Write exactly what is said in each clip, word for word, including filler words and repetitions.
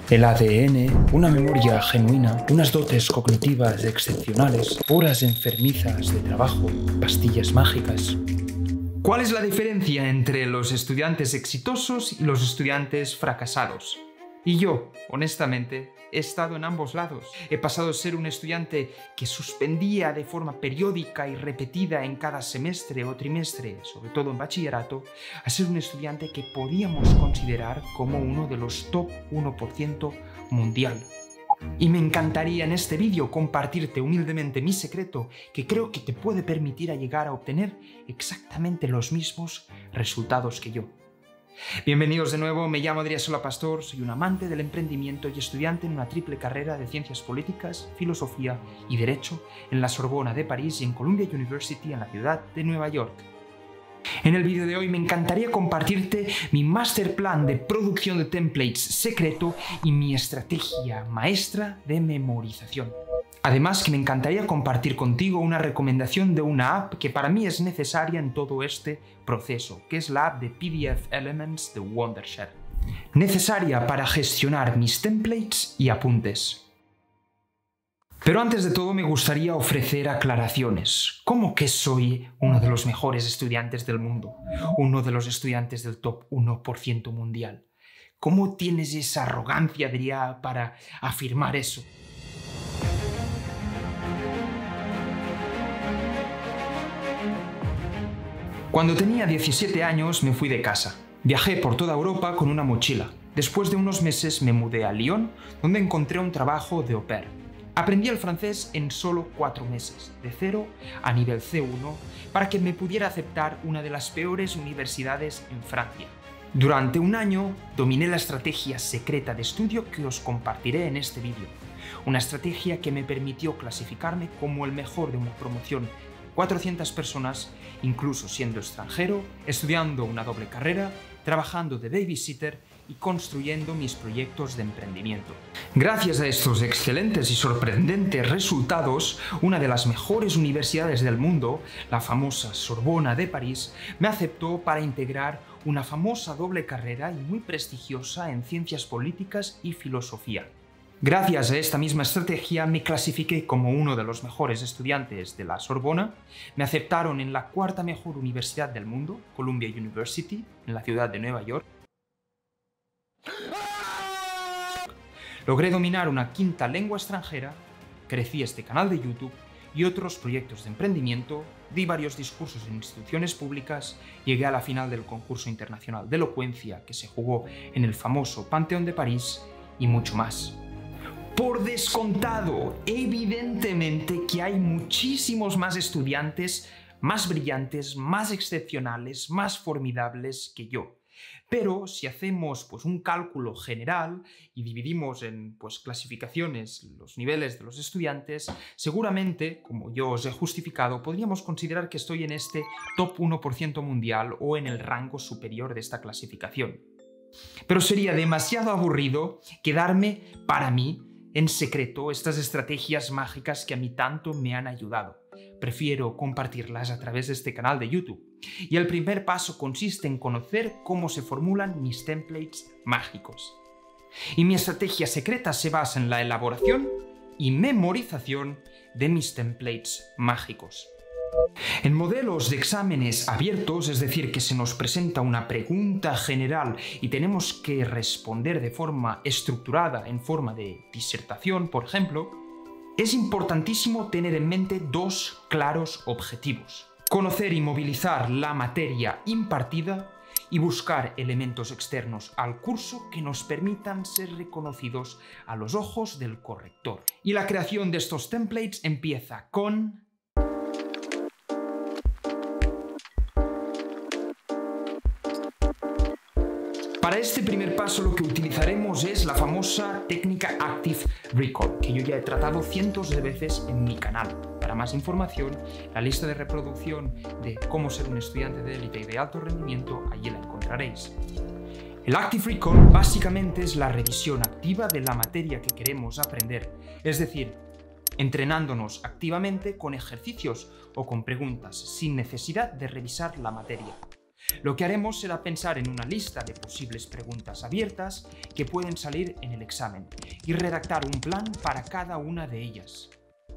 El A D N, una memoria genuina, unas dotes cognitivas excepcionales, horas enfermizas de trabajo, pastillas mágicas. ¿Cuál es la diferencia entre los estudiantes exitosos y los estudiantes fracasados? Y yo, honestamente, he estado en ambos lados. He pasado de ser un estudiante que suspendía de forma periódica y repetida en cada semestre o trimestre, sobre todo en bachillerato, a ser un estudiante que podíamos considerar como uno de los top uno por ciento mundial. Y me encantaría en este vídeo compartirte humildemente mi secreto, que creo que te puede permitir a llegar a obtener exactamente los mismos resultados que yo. Bienvenidos de nuevo, me llamo Adrià Solà Pastor, soy un amante del emprendimiento y estudiante en una triple carrera de Ciencias Políticas, Filosofía y Derecho en la Sorbona de París y en Columbia University en la ciudad de Nueva York. En el vídeo de hoy me encantaría compartirte mi master plan de producción de templates secreto y mi estrategia maestra de memorización. Además que me encantaría compartir contigo una recomendación de una app que para mí es necesaria en todo este proceso, que es la app de P D F Elements de Wondershare. Necesaria para gestionar mis templates y apuntes. Pero antes de todo me gustaría ofrecer aclaraciones. ¿Cómo que soy uno de los mejores estudiantes del mundo? Uno de los estudiantes del top uno por ciento mundial. ¿Cómo tienes esa arrogancia, Adrià, para afirmar eso? Cuando tenía diecisiete años me fui de casa. Viajé por toda Europa con una mochila. Después de unos meses me mudé a Lyon, donde encontré un trabajo de au pair. Aprendí el francés en solo cuatro meses, de cero a nivel C uno, para que me pudiera aceptar una de las peores universidades en Francia. Durante un año dominé la estrategia secreta de estudio que os compartiré en este vídeo. Una estrategia que me permitió clasificarme como el mejor de una promoción cuatrocientas personas, incluso siendo extranjero, estudiando una doble carrera, trabajando de babysitter y construyendo mis proyectos de emprendimiento. Gracias a estos excelentes y sorprendentes resultados, una de las mejores universidades del mundo, la famosa Sorbona de París, me aceptó para integrar una famosa doble carrera y muy prestigiosa en Ciencias Políticas y Filosofía. Gracias a esta misma estrategia me clasifiqué como uno de los mejores estudiantes de la Sorbona, me aceptaron en la cuarta mejor universidad del mundo, Columbia University, en la ciudad de Nueva York. Logré dominar una quinta lengua extranjera, crecí este canal de YouTube y otros proyectos de emprendimiento, di varios discursos en instituciones públicas, llegué a la final del concurso internacional de elocuencia que se jugó en el famoso Panteón de París y mucho más. Por descontado, evidentemente que hay muchísimos más estudiantes más brillantes, más excepcionales, más formidables que yo. Pero si hacemos pues, un cálculo general y dividimos en pues, clasificaciones los niveles de los estudiantes, seguramente, como yo os he justificado, podríamos considerar que estoy en este top uno por ciento mundial o en el rango superior de esta clasificación. Pero sería demasiado aburrido quedarme para mí en secreto estas estrategias mágicas que a mí tanto me han ayudado. Prefiero compartirlas a través de este canal de YouTube. Y el primer paso consiste en conocer cómo se formulan mis templates mágicos. Y mi estrategia secreta se basa en la elaboración y memorización de mis templates mágicos. En modelos de exámenes abiertos, es decir, que se nos presenta una pregunta general y tenemos que responder de forma estructurada en forma de disertación, por ejemplo, es importantísimo tener en mente dos claros objetivos: conocer y movilizar la materia impartida y buscar elementos externos al curso que nos permitan ser reconocidos a los ojos del corrector. Y la creación de estos templates empieza con Para este primer paso lo que utilizaremos es la famosa técnica Active Recall, que yo ya he tratado cientos de veces en mi canal. Para más información, la lista de reproducción de cómo ser un estudiante de élite y de alto rendimiento, allí la encontraréis. El Active Recall básicamente es la revisión activa de la materia que queremos aprender, es decir, entrenándonos activamente con ejercicios o con preguntas, sin necesidad de revisar la materia. Lo que haremos será pensar en una lista de posibles preguntas abiertas que pueden salir en el examen y redactar un plan para cada una de ellas.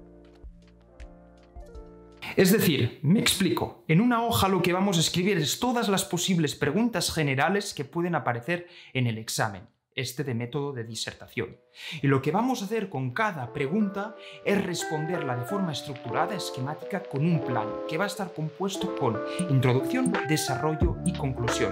Es decir, me explico, en una hoja lo que vamos a escribir es todas las posibles preguntas generales que pueden aparecer en el examen, este de método de disertación. Y lo que vamos a hacer con cada pregunta es responderla de forma estructurada, esquemática, con un plan que va a estar compuesto con introducción, desarrollo y conclusión.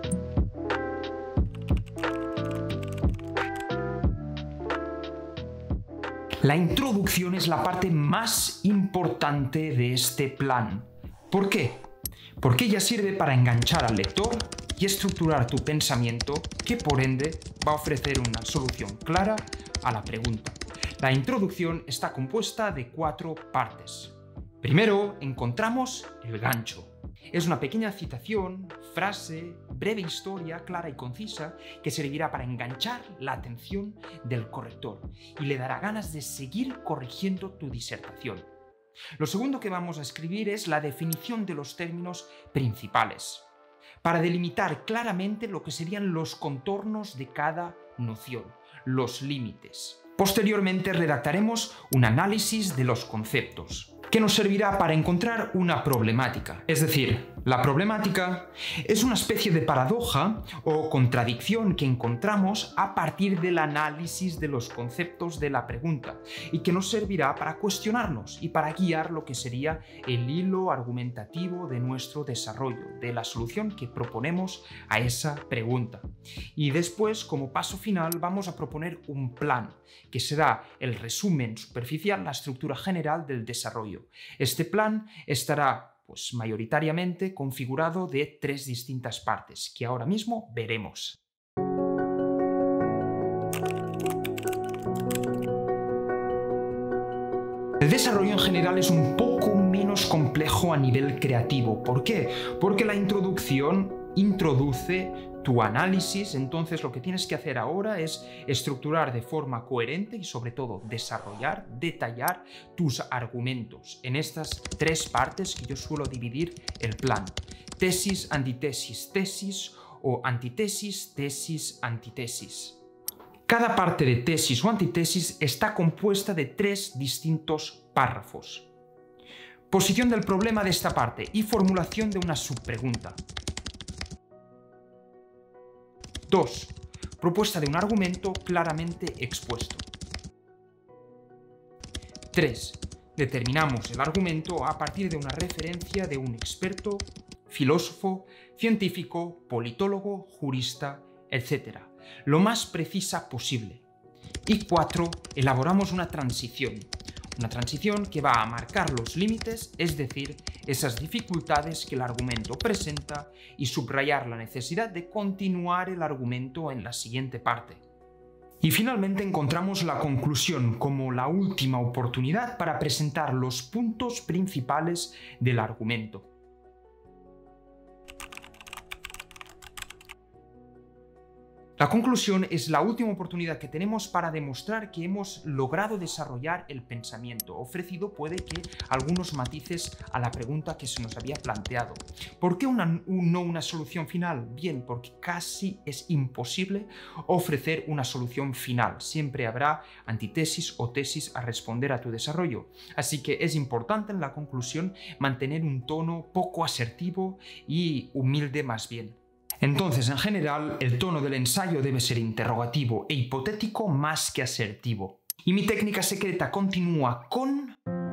La introducción es la parte más importante de este plan. ¿Por qué? Porque ella sirve para enganchar al lector y estructurar tu pensamiento, que por ende va a ofrecer una solución clara a la pregunta. La introducción está compuesta de cuatro partes. Primero encontramos el gancho. Es una pequeña citación, frase, breve historia clara y concisa que servirá para enganchar la atención del corrector y le dará ganas de seguir corrigiendo tu disertación. Lo segundo que vamos a escribir es la definición de los términos principales, para delimitar claramente lo que serían los contornos de cada noción, los límites. Posteriormente redactaremos un análisis de los conceptos, que nos servirá para encontrar una problemática. Es decir, la problemática es una especie de paradoja o contradicción que encontramos a partir del análisis de los conceptos de la pregunta y que nos servirá para cuestionarnos y para guiar lo que sería el hilo argumentativo de nuestro desarrollo, de la solución que proponemos a esa pregunta. Y después, como paso final, vamos a proponer un plan, que será el resumen superficial, la estructura general del desarrollo. Este plan estará, pues, mayoritariamente configurado de tres distintas partes, que ahora mismo veremos. El desarrollo en general es un poco menos complejo a nivel creativo. ¿Por qué? Porque la introducción introduce tu análisis, entonces lo que tienes que hacer ahora es estructurar de forma coherente y sobre todo desarrollar, detallar tus argumentos en estas tres partes que yo suelo dividir el plan: tesis, antitesis, tesis o antitesis, tesis, antitesis. Cada parte de tesis o antitesis está compuesta de tres distintos párrafos. Posición del problema de esta parte y formulación de una subpregunta. dos. Propuesta de un argumento claramente expuesto. tres. Determinamos el argumento a partir de una referencia de un experto, filósofo, científico, politólogo, jurista, etcétera, lo más precisa posible. Y cuatro. Elaboramos una transición. Una transición que va a marcar los límites, es decir, esas dificultades que el argumento presenta, y subrayar la necesidad de continuar el argumento en la siguiente parte. Y finalmente encontramos la conclusión como la última oportunidad para presentar los puntos principales del argumento. La conclusión es la última oportunidad que tenemos para demostrar que hemos logrado desarrollar el pensamiento, ofrecido puede que algunos matices a la pregunta que se nos había planteado. ¿Por qué una, no una solución final? Bien, porque casi es imposible ofrecer una solución final. Siempre habrá antitesis o tesis a responder a tu desarrollo. Así que es importante en la conclusión mantener un tono poco asertivo y humilde más bien. Entonces, en general, el tono del ensayo debe ser interrogativo e hipotético más que asertivo. Y mi técnica secreta continúa con...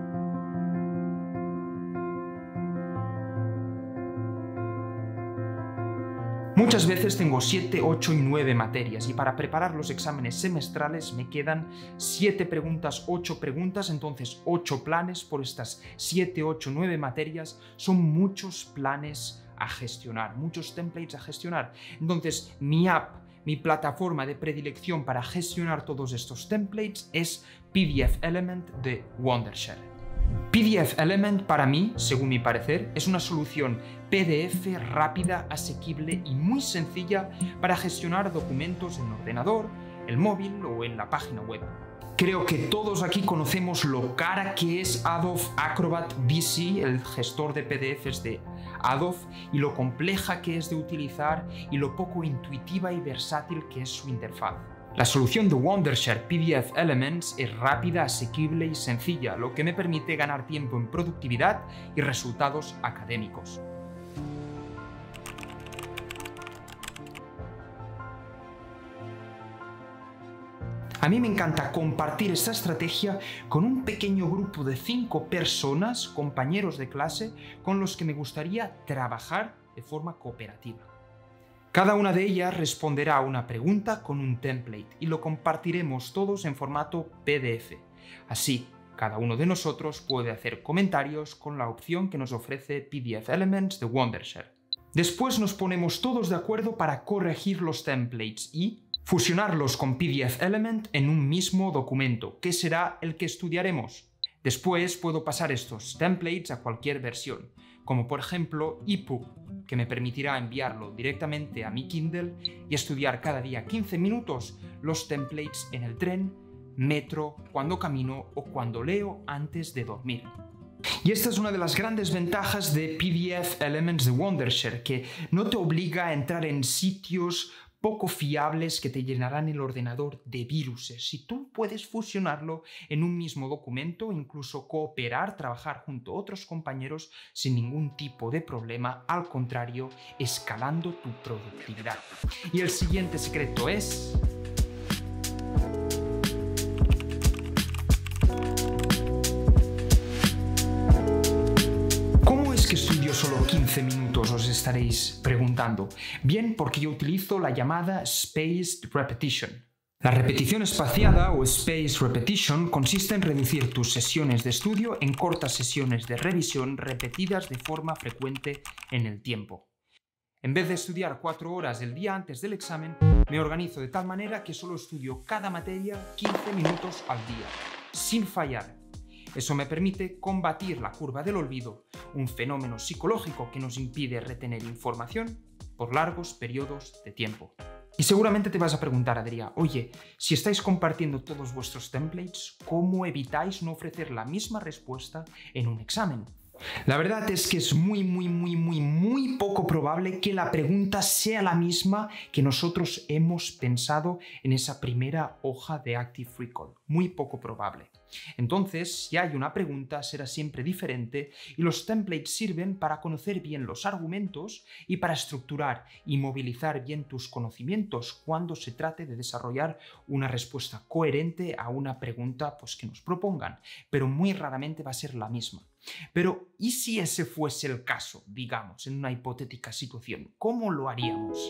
Muchas veces tengo siete, ocho y nueve materias y para preparar los exámenes semestrales me quedan siete preguntas, ocho preguntas, entonces ocho planes por estas siete, ocho, nueve materias. Son muchos planes a gestionar, muchos templates a gestionar. Entonces mi app, mi plataforma de predilección para gestionar todos estos templates es P D F Element de Wondershare. P D F Element para mí, según mi parecer, es una solución P D F rápida, asequible y muy sencilla para gestionar documentos en el ordenador, el móvil o en la página web. Creo que todos aquí conocemos lo cara que es Adobe Acrobat D C, el gestor de P D Efes de Adobe, y lo compleja que es de utilizar y lo poco intuitiva y versátil que es su interfaz. La solución de Wondershare P D F Elements es rápida, asequible y sencilla, lo que me permite ganar tiempo en productividad y resultados académicos. A mí me encanta compartir esta estrategia con un pequeño grupo de cinco personas, compañeros de clase, con los que me gustaría trabajar de forma cooperativa. Cada una de ellas responderá a una pregunta con un template y lo compartiremos todos en formato P D F. Así, cada uno de nosotros puede hacer comentarios con la opción que nos ofrece P D F Elements de Wondershare. Después nos ponemos todos de acuerdo para corregir los templates y fusionarlos con P D F Element en un mismo documento, que será el que estudiaremos. Después puedo pasar estos templates a cualquier versión, como por ejemplo ePub, que me permitirá enviarlo directamente a mi Kindle y estudiar cada día quince minutos los templates en el tren, metro, cuando camino o cuando leo antes de dormir. Y esta es una de las grandes ventajas de P D F Elements de Wondershare, que no te obliga a entrar en sitios poco fiables que te llenarán el ordenador de viruses. Si tú puedes fusionarlo en un mismo documento, incluso cooperar, trabajar junto a otros compañeros sin ningún tipo de problema, al contrario, escalando tu productividad. Y el siguiente secreto es... estudio solo quince minutos, os estaréis preguntando. Bien, porque yo utilizo la llamada Spaced Repetition. La repetición espaciada o Spaced Repetition consiste en reducir tus sesiones de estudio en cortas sesiones de revisión repetidas de forma frecuente en el tiempo. En vez de estudiar cuatro horas el día antes del examen, me organizo de tal manera que solo estudio cada materia quince minutos al día, sin fallar. Eso me permite combatir la curva del olvido, un fenómeno psicológico que nos impide retener información por largos periodos de tiempo. Y seguramente te vas a preguntar, Adrià, oye, si estáis compartiendo todos vuestros templates, ¿cómo evitáis no ofrecer la misma respuesta en un examen? La verdad es que es muy, muy, muy, muy, muy poco probable que la pregunta sea la misma que nosotros hemos pensado en esa primera hoja de Active Recall. Muy poco probable. Entonces, si hay una pregunta, será siempre diferente y los templates sirven para conocer bien los argumentos y para estructurar y movilizar bien tus conocimientos cuando se trate de desarrollar una respuesta coherente a una pregunta pues, que nos propongan, pero muy raramente va a ser la misma. Pero, ¿y si ese fuese el caso, digamos, en una hipotética situación? ¿Cómo lo haríamos?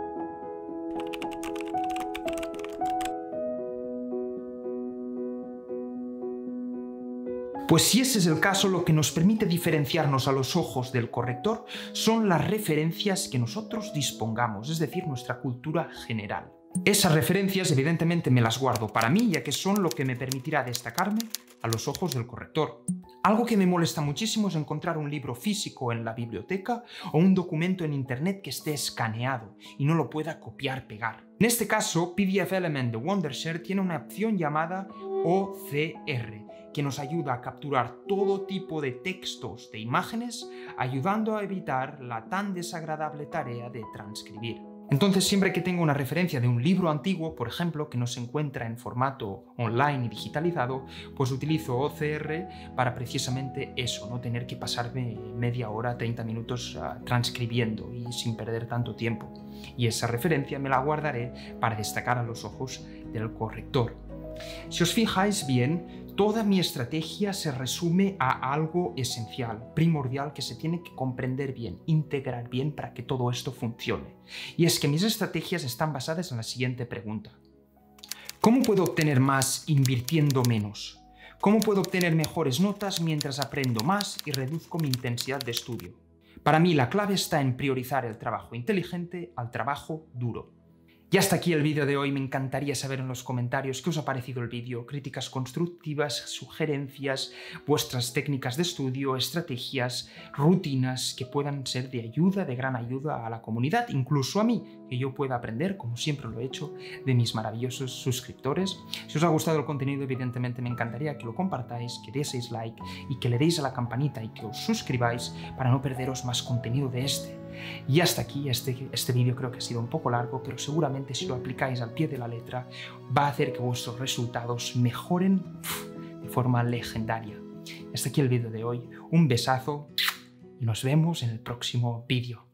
Pues si ese es el caso, lo que nos permite diferenciarnos a los ojos del corrector son las referencias que nosotros dispongamos, es decir, nuestra cultura general. Esas referencias evidentemente me las guardo para mí, ya que son lo que me permitirá destacarme a los ojos del corrector. Algo que me molesta muchísimo es encontrar un libro físico en la biblioteca o un documento en internet que esté escaneado y no lo pueda copiar-pegar. En este caso, P D F Element de Wondershare tiene una opción llamada O C R, que nos ayuda a capturar todo tipo de textos de imágenes, ayudando a evitar la tan desagradable tarea de transcribir. Entonces, siempre que tengo una referencia de un libro antiguo, por ejemplo, que no se encuentra en formato online y digitalizado, pues utilizo O C R para precisamente eso, no tener que pasarme media hora, treinta minutos uh, transcribiendo y sin perder tanto tiempo. Y esa referencia me la guardaré para destacar a los ojos del corrector. Si os fijáis bien, toda mi estrategia se resume a algo esencial, primordial, que se tiene que comprender bien, integrar bien para que todo esto funcione. Y es que mis estrategias están basadas en la siguiente pregunta. ¿Cómo puedo obtener más invirtiendo menos? ¿Cómo puedo obtener mejores notas mientras aprendo más y reduzco mi intensidad de estudio? Para mí la clave está en priorizar el trabajo inteligente al trabajo duro. Y hasta aquí el vídeo de hoy. Me encantaría saber en los comentarios qué os ha parecido el vídeo, críticas constructivas, sugerencias, vuestras técnicas de estudio, estrategias, rutinas que puedan ser de ayuda, de gran ayuda a la comunidad, incluso a mí, que yo pueda aprender, como siempre lo he hecho, de mis maravillosos suscriptores. Si os ha gustado el contenido, evidentemente me encantaría que lo compartáis, que deseis like y que le deis a la campanita y que os suscribáis para no perderos más contenido de este. Y hasta aquí, este, este vídeo creo que ha sido un poco largo, pero seguramente si lo aplicáis al pie de la letra va a hacer que vuestros resultados mejoren uf, de forma legendaria. Hasta aquí el vídeo de hoy, un besazo y nos vemos en el próximo vídeo.